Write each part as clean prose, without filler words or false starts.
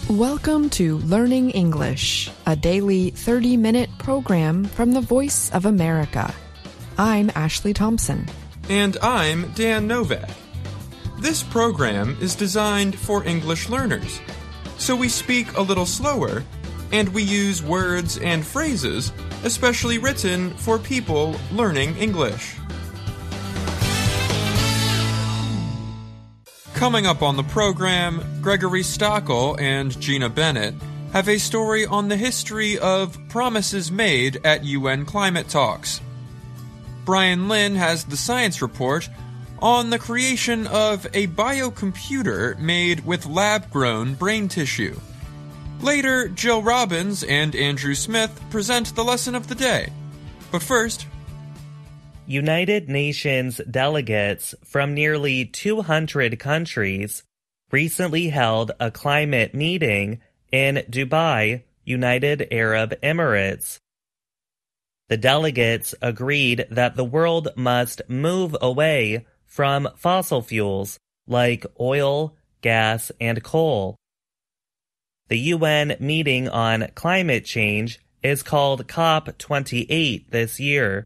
Welcome to Learning English, a daily 30-minute program from the Voice of America. I'm Ashley Thompson. And I'm Dan Novak. This program is designed for English learners, so we speak a little slower, and we use words and phrases especially written for people learning English. Coming up on the program, Gregory Stachel and Gena Bennett have a story on the history of promises made at UN climate talks. Bryan Lynn has the science report on the creation of a biocomputer made with lab-grown brain tissue. Later, Jill Robbins and Andrew Smith present the lesson of the day. But first, United Nations delegates from nearly 200 countries recently held a climate meeting in Dubai, United Arab Emirates. The delegates agreed that the world must move away from fossil fuels like oil, gas, and coal. The UN meeting on climate change is called COP28 this year.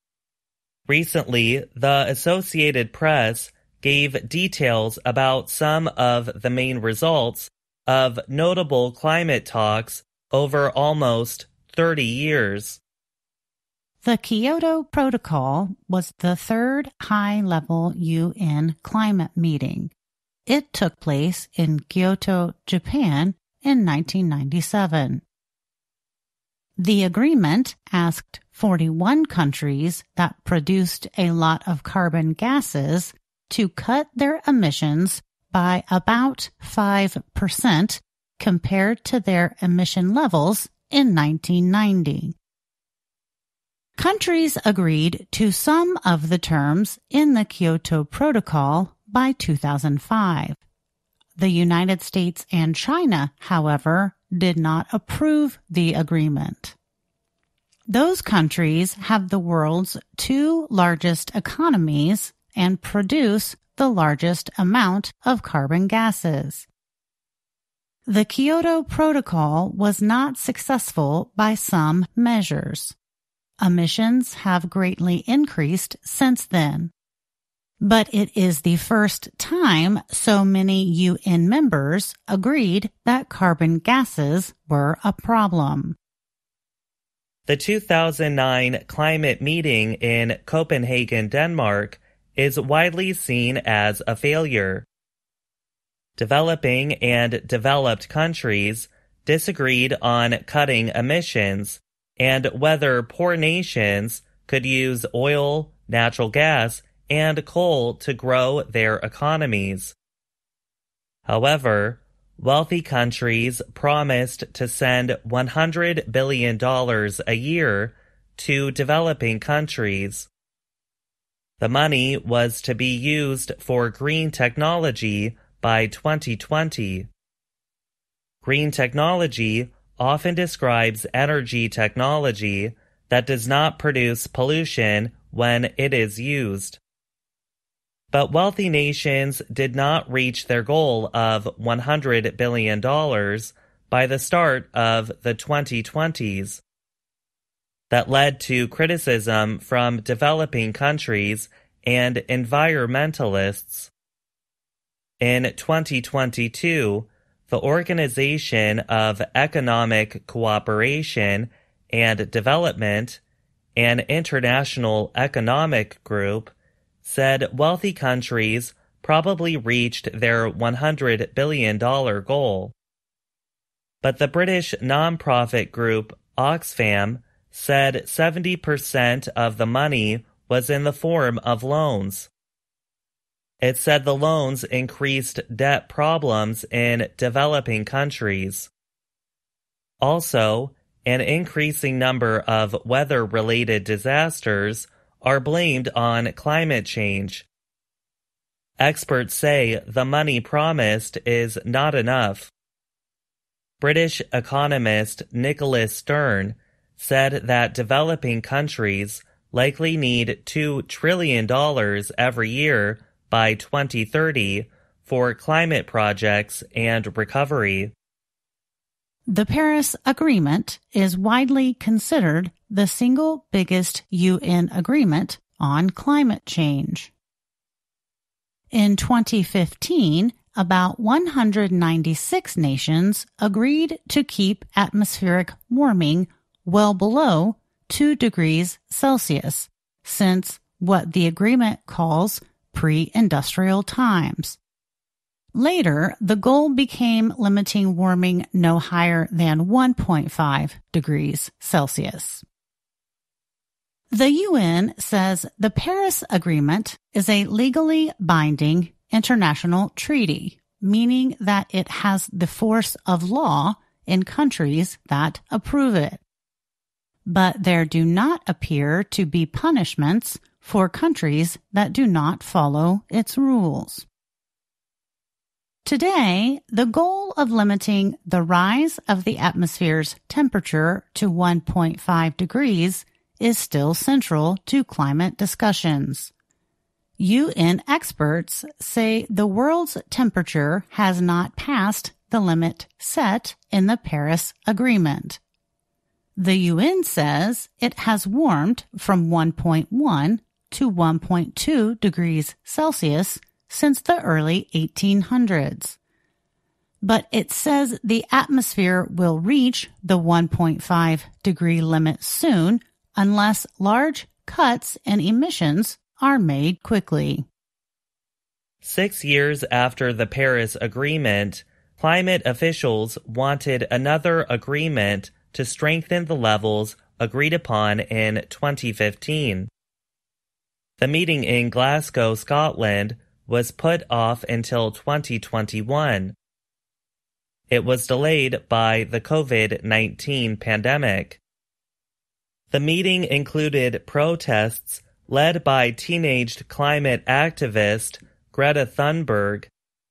Recently, the Associated Press gave details about some of the main results of notable climate talks over almost 30 years. The Kyoto Protocol was the third high-level UN climate meeting. It took place in Kyoto, Japan in 1997. The agreement asked 41 countries that produced a lot of carbon gases to cut their emissions by about 5% compared to their emission levels in 1990. Countries agreed to some of the terms in the Kyoto Protocol by 2005. The United States and China, however, did not approve the agreement. Those countries have the world's two largest economies and produce the largest amount of carbon gases. The Kyoto Protocol was not successful by some measures. Emissions have greatly increased since then. But it is the first time so many UN members agreed that carbon gases were a problem. The 2009 climate meeting in Copenhagen, Denmark, is widely seen as a failure. Developing and developed countries disagreed on cutting emissions and whether poor nations could use oil, natural gas, and coal to grow their economies. However, wealthy countries promised to send $100 billion a year to developing countries. The money was to be used for green technology by 2020. Green technology often describes energy technology that does not produce pollution when it is used. But wealthy nations did not reach their goal of $100 billion by the start of the 2020s. That led to criticism from developing countries and environmentalists. In 2022, the Organization of Economic Cooperation and Development, an international economic group, said wealthy countries probably reached their $100 billion goal. But the British non-profit group Oxfam said 70% of the money was in the form of loans. It said the loans increased debt problems in developing countries. Also, an increasing number of weather-related disasters are blamed on climate change. Experts say the money promised is not enough. British economist Nicholas Stern said that developing countries likely need $2 trillion every year by 2030 for climate projects and recovery. The Paris Agreement is widely considered the single biggest UN agreement on climate change. In 2015, about 196 nations agreed to keep atmospheric warming well below 2 degrees Celsius since what the agreement calls pre-industrial times. Later, the goal became limiting warming no higher than 1.5 degrees Celsius. The UN says the Paris Agreement is a legally binding international treaty, meaning that it has the force of law in countries that approve it. But there do not appear to be punishments for countries that do not follow its rules. Today, the goal of limiting the rise of the atmosphere's temperature to 1.5 degrees is still central to climate discussions. UN experts say the world's temperature has not passed the limit set in the Paris Agreement. The UN says it has warmed from 1.1 to 1.2 degrees Celsius since the early 1800s. But it says the atmosphere will reach the 1.5 degree limit soon unless large cuts in emissions are made quickly. 6 years after the Paris Agreement, climate officials wanted another agreement to strengthen the levels agreed upon in 2015. The meeting in Glasgow, Scotland, was put off until 2021. It was delayed by the COVID-19 pandemic. The meeting included protests led by teenage climate activist Greta Thunberg.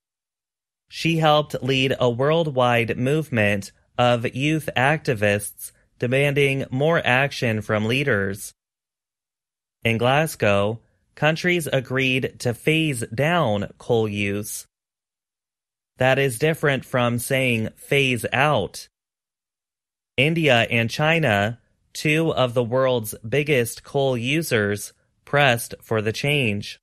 She helped lead a worldwide movement of youth activists demanding more action from leaders. In Glasgow, countries agreed to phase down coal use. That is different from saying phase out. India and China, 2 of the world's biggest coal users, pressed for the change.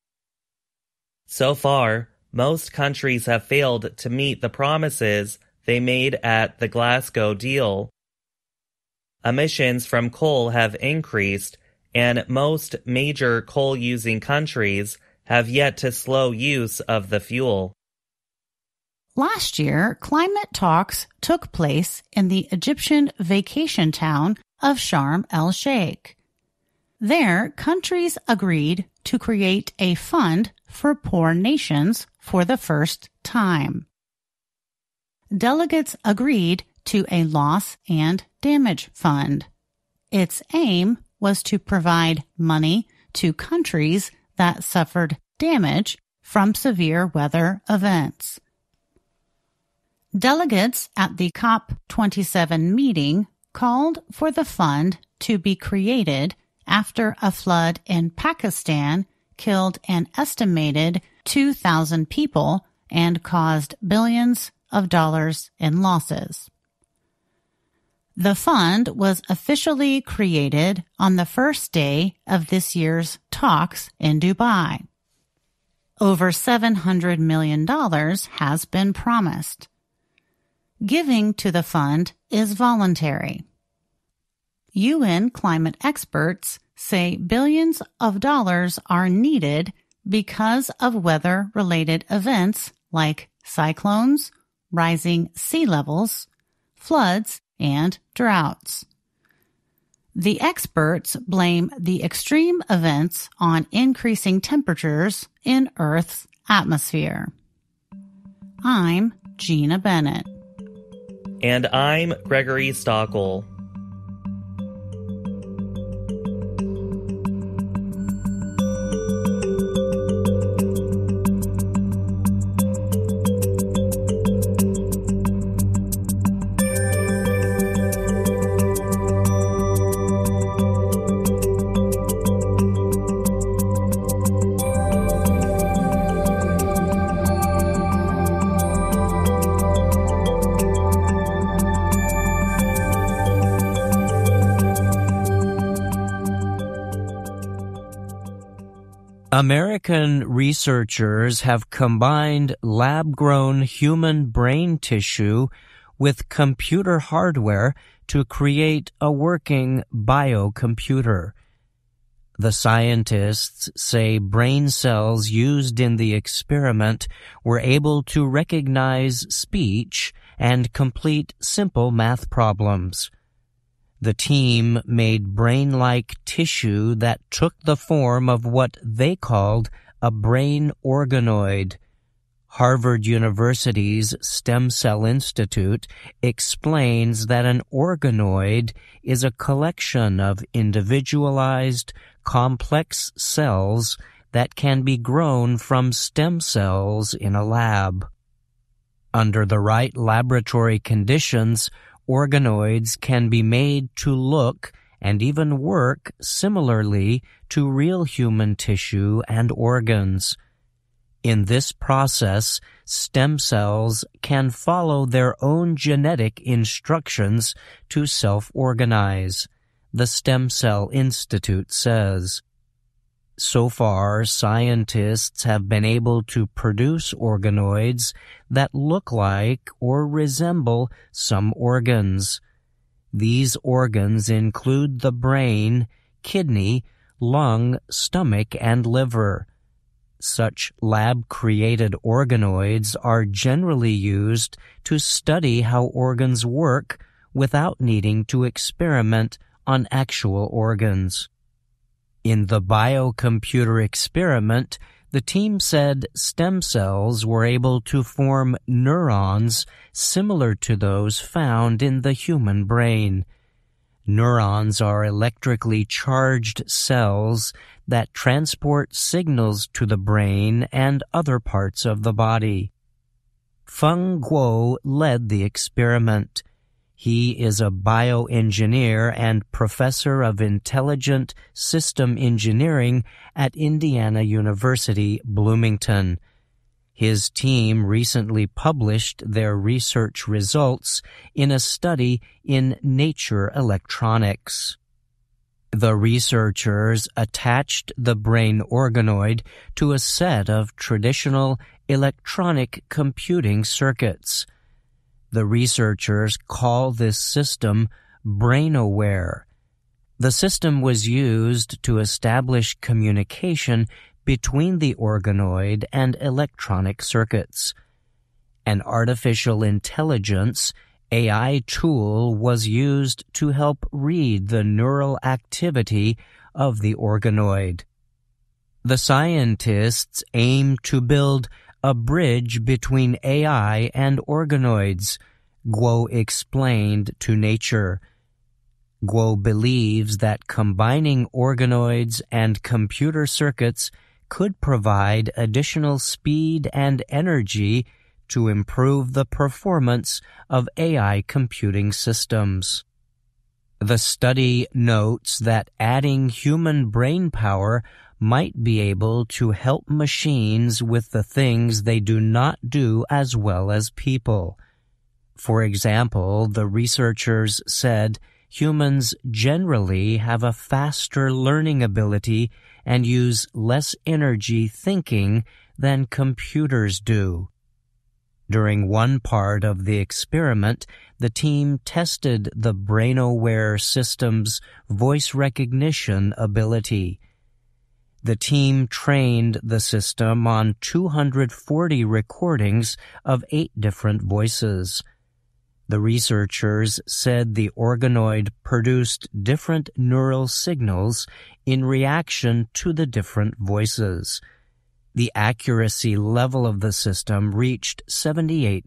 So far, most countries have failed to meet the promises they made at the Glasgow deal. Emissions from coal have increased, and most major coal-using countries have yet to slow use of the fuel. Last year, climate talks took place in the Egyptian vacation town of Sharm el-Sheik. There, countries agreed to create a fund for poor nations for the first time. Delegates agreed to a loss and damage fund. Its aim was to provide money to countries that suffered damage from severe weather events. Delegates at the COP27 meeting called for the fund to be created after a flood in Pakistan killed an estimated 2,000 people and caused billions of dollars in losses. The fund was officially created on the first day of this year's talks in Dubai. Over $700 million has been promised. Giving to the fund is voluntary. UN climate experts say billions of dollars are needed because of weather-related events like cyclones, rising sea levels, floods, and droughts. The experts blame the extreme events on increasing temperatures in Earth's atmosphere. I'm Gena Bennett. And I'm Gregory Stachel. American researchers have combined lab-grown human brain tissue with computer hardware to create a working biocomputer. The scientists say brain cells used in the experiment were able to recognize speech and complete simple math problems. The team made brain-like tissue that took the form of what they called a brain organoid. Harvard University's Stem Cell Institute explains that an organoid is a collection of individualized, complex cells that can be grown from stem cells in a lab. Under the right laboratory conditions, organoids can be made to look and even work similarly to real human tissue and organs. In this process, stem cells can follow their own genetic instructions to self-organize, the Stem Cell Institute says. So far, scientists have been able to produce organoids that look like or resemble some organs. These organs include the brain, kidney, lung, stomach, and liver. Such lab-created organoids are generally used to study how organs work without needing to experiment on actual organs. In the biocomputer experiment, the team said stem cells were able to form neurons similar to those found in the human brain. Neurons are electrically charged cells that transport signals to the brain and other parts of the body. Feng Guo led the experiment. He is a bioengineer and professor of intelligent system engineering at Indiana University, Bloomington. His team recently published their research results in a study in Nature Electronics. The researchers attached the brain organoid to a set of traditional electronic computing circuits. The researchers call this system BrainAware. The system was used to establish communication between the organoid and electronic circuits. An artificial intelligence AI tool was used to help read the neural activity of the organoid. The scientists aim to build a bridge between AI and organoids, Guo explained to Nature. Guo believes that combining organoids and computer circuits could provide additional speed and energy to improve the performance of AI computing systems. The study notes that adding human brain power might be able to help machines with the things they do not do as well as people. For example, the researchers said humans generally have a faster learning ability and use less energy thinking than computers do. During one part of the experiment, the team tested the BrainAware system's voice recognition ability. The team trained the system on 240 recordings of 8 different voices. The researchers said the organoid produced different neural signals in reaction to the different voices. The accuracy level of the system reached 78%,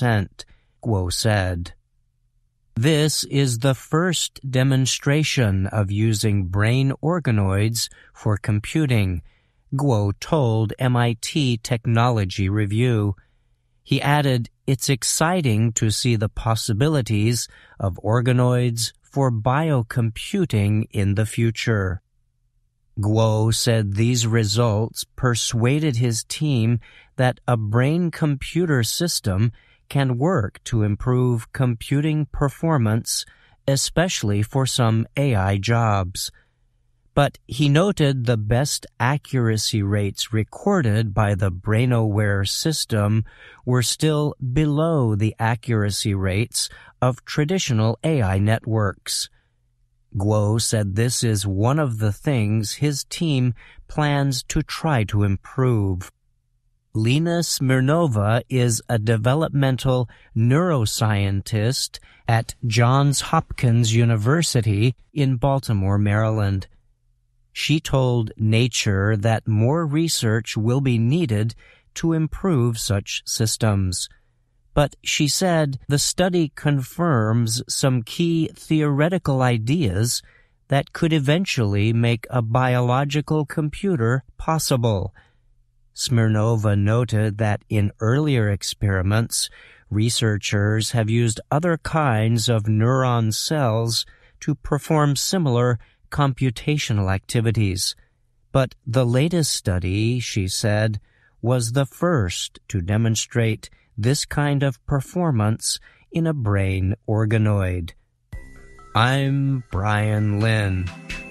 Guo said. This is the first demonstration of using brain organoids for computing, Guo told MIT Technology Review. He added, "It's exciting to see the possibilities of organoids for biocomputing in the future." Guo said these results persuaded his team that a brain-computer system can work to improve computing performance, especially for some AI jobs. But he noted the best accuracy rates recorded by the brain-aware system were still below the accuracy rates of traditional AI networks. Guo said this is one of the things his team plans to try to improve. Lena Smirnova is a developmental neuroscientist at Johns Hopkins University in Baltimore, Maryland. She told Nature that more research will be needed to improve such systems. But she said the study confirms some key theoretical ideas that could eventually make a biological computer possible. Smirnova noted that in earlier experiments, researchers have used other kinds of neuron cells to perform similar computational activities. But the latest study, she said, was the first to demonstrate this kind of performance in a brain organoid. I'm Bryan Lynn.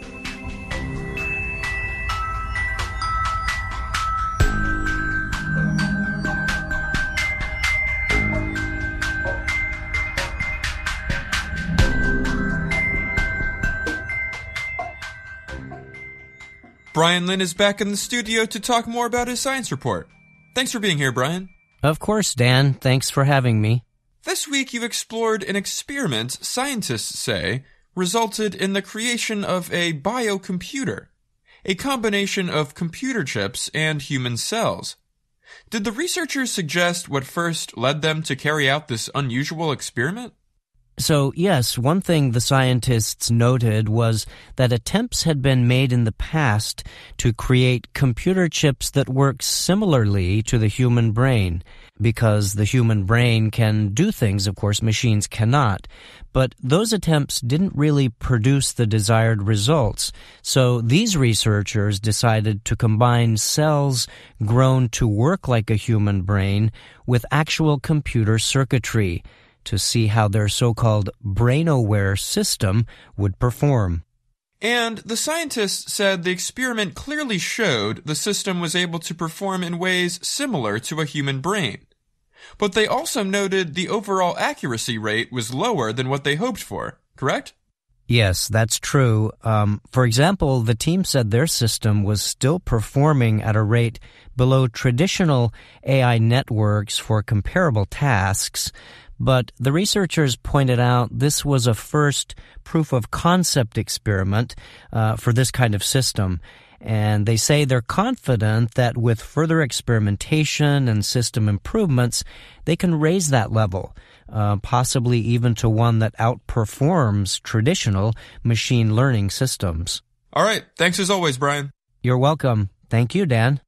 Bryan Lynn is back in the studio to talk more about his science report. Thanks for being here, Bryan. Of course, Dan. Thanks for having me. This week you explored an experiment scientists say resulted in the creation of a biocomputer, a combination of computer chips and human cells. Did the researchers suggest what first led them to carry out this unusual experiment? So, yes, one thing the scientists noted was that attempts had been made in the past to create computer chips that work similarly to the human brain, because the human brain can do things, of course, machines cannot. But those attempts didn't really produce the desired results. So these researchers decided to combine cells grown to work like a human brain with actual computer circuitry, to see how their so-called brain-aware system would perform. And the scientists said the experiment clearly showed the system was able to perform in ways similar to a human brain. But they also noted the overall accuracy rate was lower than what they hoped for, correct? Yes, that's true. For example, the team said their system was still performing at a rate below traditional AI networks for comparable tasks. But the researchers pointed out this was a first proof-of-concept experiment for this kind of system. And they say they're confident that with further experimentation and system improvements, they can raise that level, possibly even to one that outperforms traditional machine learning systems. All right. Thanks as always, Bryan. You're welcome. Thank you, Dan.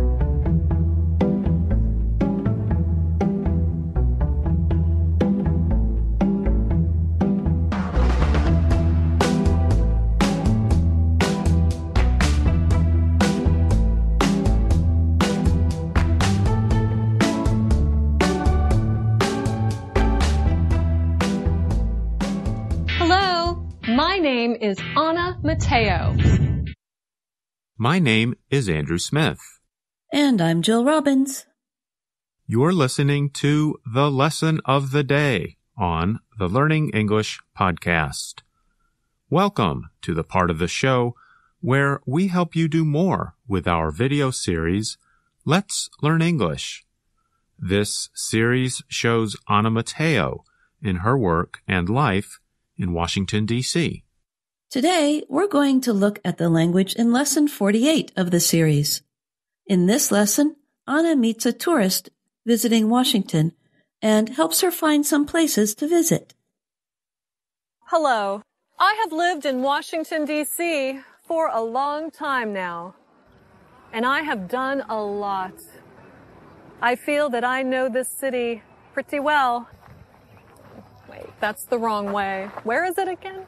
My name is Anna Mateo. My name is Andrew Smith. And I'm Jill Robbins. You're listening to the Lesson of the Day on the Learning English podcast. Welcome to the part of the show where we help you do more with our video series, Let's Learn English. This series shows Anna Mateo in her work and life in Washington, D.C. Today, we're going to look at the language in Lesson 48 of the series. In this lesson, Anna meets a tourist visiting Washington and helps her find some places to visit. Hello. I have lived in Washington, D.C. for a long time now, and I have done a lot. I feel that I know this city pretty well. Wait, that's the wrong way. Where is it again?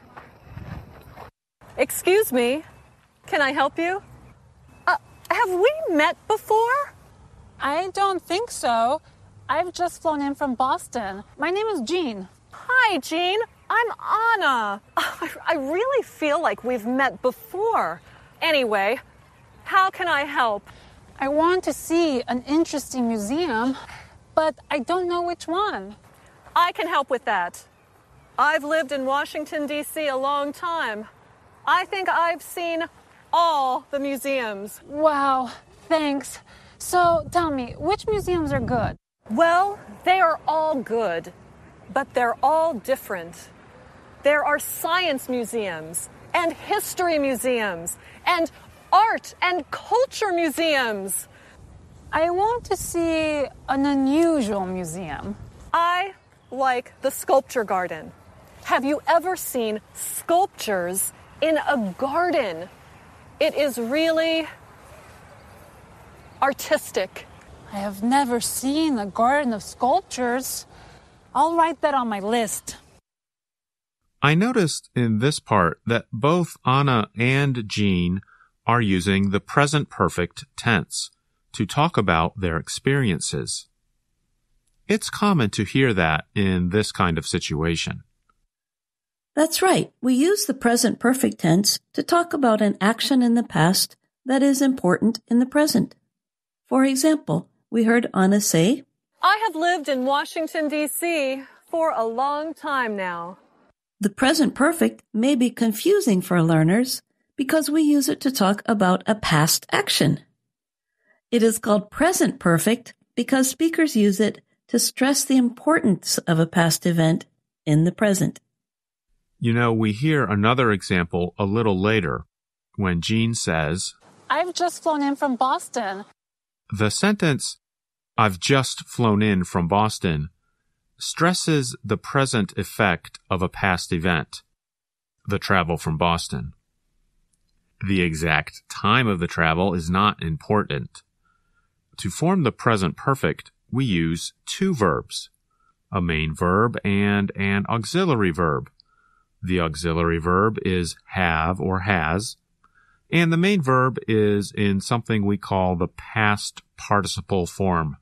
Excuse me. Can I help you? Have we met before? I don't think so. I've just flown in from Boston. My name is Jean. Hi, Jean. I'm Anna. I really feel like we've met before. Anyway, how can I help? I want to see an interesting museum, but I don't know which one. I can help with that. I've lived in Washington, D.C. a long time. I think I've seen all the museums. Wow, thanks. So tell me, which museums are good? Well, they are all good, but they're all different. There are science museums and history museums and art and culture museums. I want to see an unusual museum. I like the sculpture garden. Have you ever seen sculptures in a garden? It is really artistic. I have never seen a garden of sculptures. I'll write that on my list. I noticed in this part that both Anna and Jean are using the present perfect tense to talk about their experiences. It's common to hear that in this kind of situation. That's right. We use the present perfect tense to talk about an action in the past that is important in the present. For example, we heard Anna say, I have lived in Washington, D.C. for a long time now. The present perfect may be confusing for learners because we use it to talk about a past action. It is called present perfect because speakers use it to stress the importance of a past event in the present. You know, we hear another example a little later when Jean says, I've just flown in from Boston. The sentence, I've just flown in from Boston, stresses the present effect of a past event, the travel from Boston. The exact time of the travel is not important. To form the present perfect, we use two verbs, a main verb and an auxiliary verb. The auxiliary verb is have or has, and the main verb is in something we call the past participle form.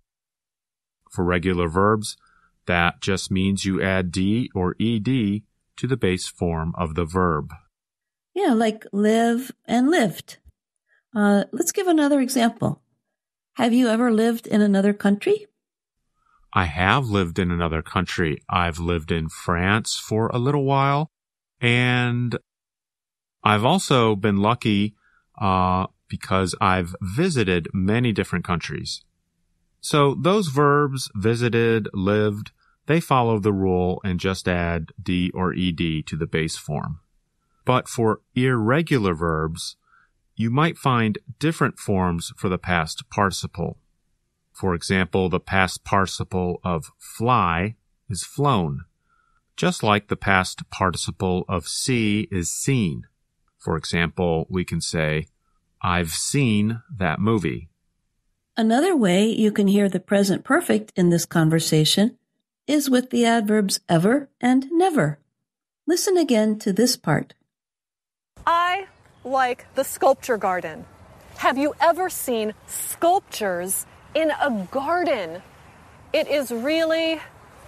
For regular verbs, that just means you add D or ED to the base form of the verb. Yeah, like live and lived. Let's give another example. Have you ever lived in another country? I have lived in another country. I've lived in France for a little while, and I've also been lucky because I've visited many different countries. So those verbs, visited, lived, they follow the rule and just add D or ED to the base form. But for irregular verbs, you might find different forms for the past participle. For example, the past participle of fly is flown, just like the past participle of see is seen. For example, we can say, I've seen that movie. Another way you can hear the present perfect in this conversation is with the adverbs ever and never. Listen again to this part. I like the sculpture garden. Have you ever seen sculptures in a garden? It is really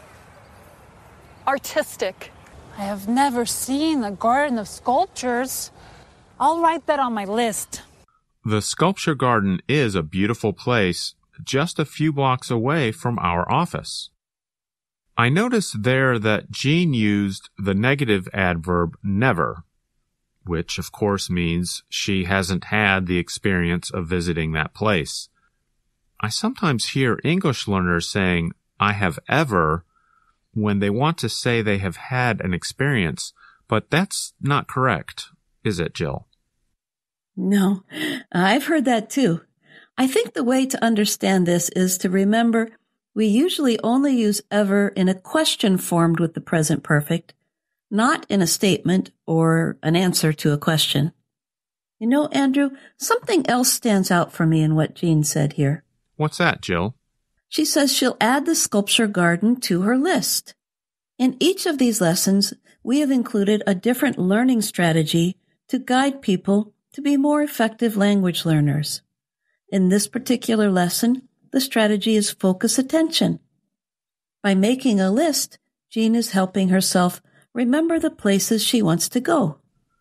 artistic. I have never seen a garden of sculptures. I'll write that on my list. The sculpture garden is a beautiful place just a few blocks away from our office. I noticed there that Jean used the negative adverb never, which of course means she hasn't had the experience of visiting that place. I sometimes hear English learners saying, I have ever, when they want to say they have had an experience, but that's not correct, is it, Jill? No, I've heard that too. I think the way to understand this is to remember we usually only use ever in a question formed with the present perfect, not in a statement or an answer to a question. You know, Andrew, something else stands out for me in what Jean said here. What's that, Jill? She says she'll add the sculpture garden to her list. In each of these lessons, we have included a different learning strategy to guide people to be more effective language learners. In this particular lesson, the strategy is focus attention. By making a list, Jean is helping herself remember the places she wants to go.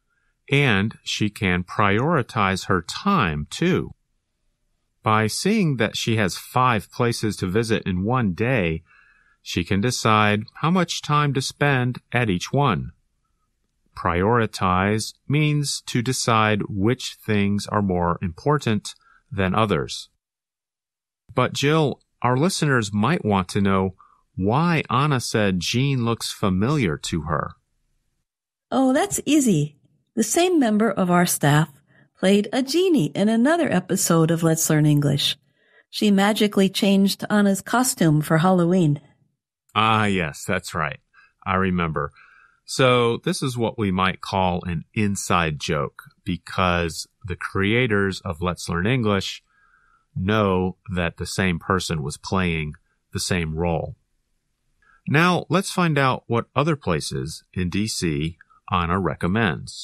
And she can prioritize her time, too. By seeing that she has 5 places to visit in one day, she can decide how much time to spend at each one. Prioritize means to decide which things are more important than others. But Jill, our listeners might want to know why Anna said Jean looks familiar to her. Oh, that's easy. The same member of our staff played a genie in another episode of Let's Learn English. She magically changed Anna's costume for Halloween. Ah, yes, that's right. I remember. So this is what we might call an inside joke, because the creators of Let's Learn English know that the same person was playing the same role. Now, let's find out what other places in D.C. Anna recommends.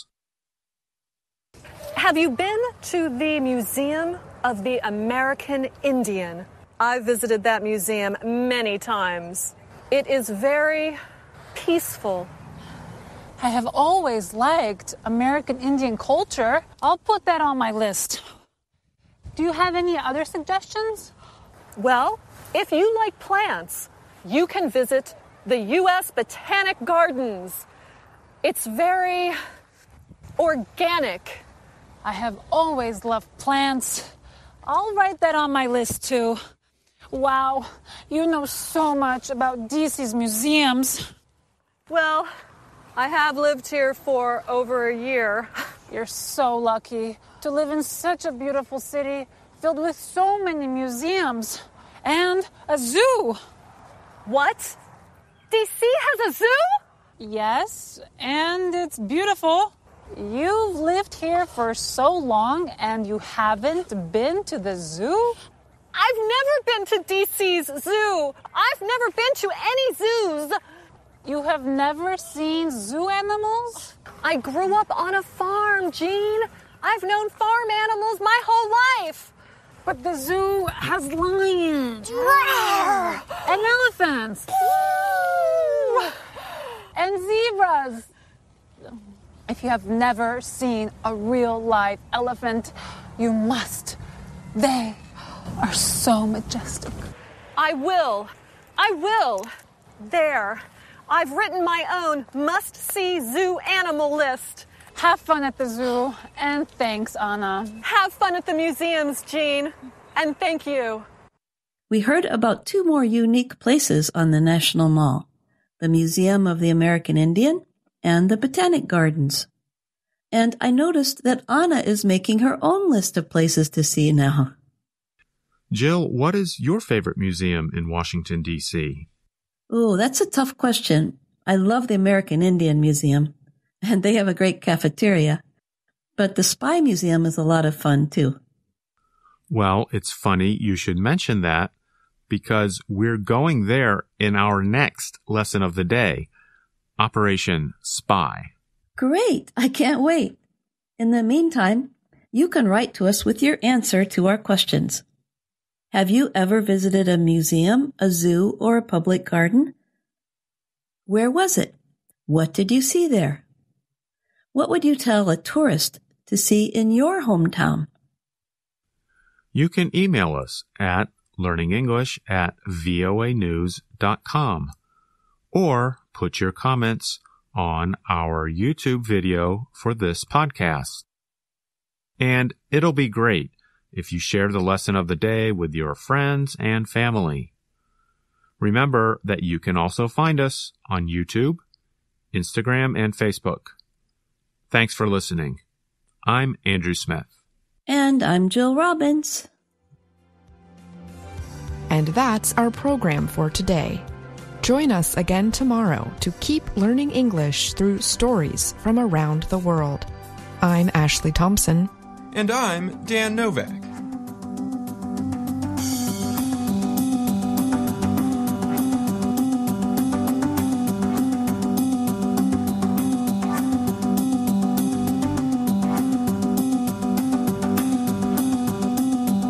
Have you been to the Museum of the American Indian? I've visited that museum many times. It is very peaceful. I have always liked American Indian culture. I'll put that on my list. Do you have any other suggestions? Well, if you like plants, you can visit the U.S. Botanic Gardens. It's very organic. I have always loved plants. I'll write that on my list too. Wow, you know so much about DC's museums. Well, I have lived here for over a year. You're so lucky to live in such a beautiful city filled with so many museums and a zoo. What? DC has a zoo? Yes, and it's beautiful. You've lived here for so long and you haven't been to the zoo? I've never been to DC's zoo. I've never been to any zoos. You have never seen zoo animals? I grew up on a farm, Jean. I've known farm animals my whole life. But the zoo has lions and elephants and zebras. If you have never seen a real live elephant, you must. They are so majestic. I will. There. I've written my own must-see zoo animal list. Have fun at the zoo, and thanks, Anna. Have fun at the museums, Jean, and thank you. We heard about 2 more unique places on the National Mall, the Museum of the American Indian and the Botanic Gardens. And I noticed that Anna is making her own list of places to see now. Jill, what is your favorite museum in Washington, D.C.? Oh, that's a tough question. I love the American Indian Museum, and they have a great cafeteria. But the Spy Museum is a lot of fun, too. Well, it's funny you should mention that, because we're going there in our next lesson of the day, Operation Spy. Great! I can't wait. In the meantime, you can write to us with your answer to our questions. Have you ever visited a museum, a zoo, or a public garden? Where was it? What did you see there? What would you tell a tourist to see in your hometown? You can email us at learningenglish@voanews.com or put your comments on our YouTube video for this podcast. And it'll be great if you share the lesson of the day with your friends and family. Remember that you can also find us on YouTube, Instagram, and Facebook. Thanks for listening. I'm Andrew Smith. And I'm Jill Robbins. And that's our program for today. Join us again tomorrow to keep learning English through stories from around the world. I'm Ashley Thompson. And I'm Dan Novak.